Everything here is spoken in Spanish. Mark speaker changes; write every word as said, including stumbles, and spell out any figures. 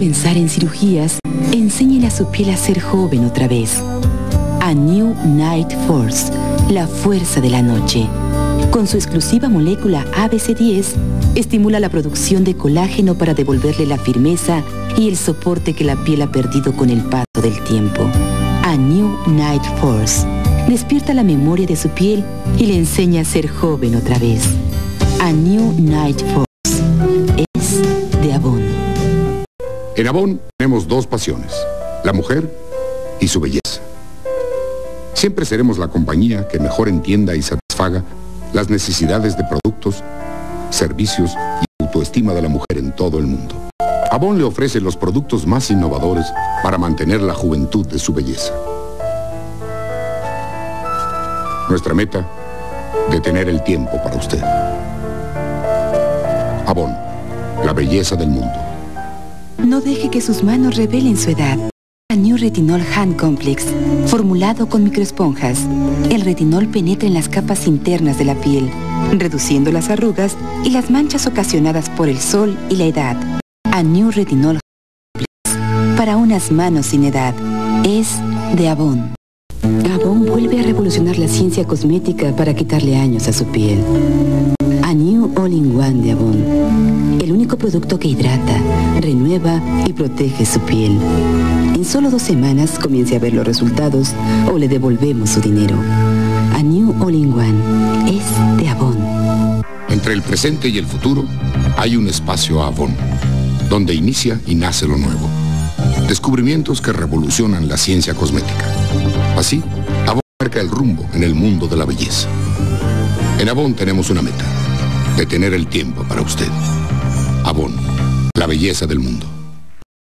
Speaker 1: Pensar en cirugías, enséñele a su piel a ser joven otra vez. A New Night Force, la fuerza de la noche. Con su exclusiva molécula A B C diez, estimula la producción de colágeno para devolverle la firmeza y el soporte que la piel ha perdido con el paso del tiempo. A New Night Force, despierta la memoria de su piel y le enseña a ser joven otra vez. A New Night Force, es de Avon.
Speaker 2: En Avon tenemos dos pasiones, la mujer y su belleza. Siempre seremos la compañía que mejor entienda y satisfaga las necesidades de productos, servicios y autoestima de la mujer en todo el mundo. Avon le ofrece los productos más innovadores para mantener la juventud de su belleza. Nuestra meta, detener el tiempo para usted. Avon, la belleza del mundo.
Speaker 1: No deje que sus manos revelen su edad. A New Retinol Hand Complex, formulado con microesponjas. El retinol penetra en las capas internas de la piel, reduciendo las arrugas y las manchas ocasionadas por el sol y la edad. A New Retinol Hand Complex, para unas manos sin edad, es de Avon. Avon vuelve a revolucionar la ciencia cosmética para quitarle años a su piel. A New All-in-One de Avon, el único producto que hidrata, renueva y protege su piel. En solo dos semanas comience a ver los resultados o le devolvemos su dinero. A New All-in-One es de Avon.
Speaker 2: Entre el presente y el futuro hay un espacio Avon, donde inicia y nace lo nuevo. Descubrimientos que revolucionan la ciencia cosmética. Así, Avon marca el rumbo en el mundo de la belleza. En Avon tenemos una meta, detener el tiempo para usted. Avon, la belleza del mundo.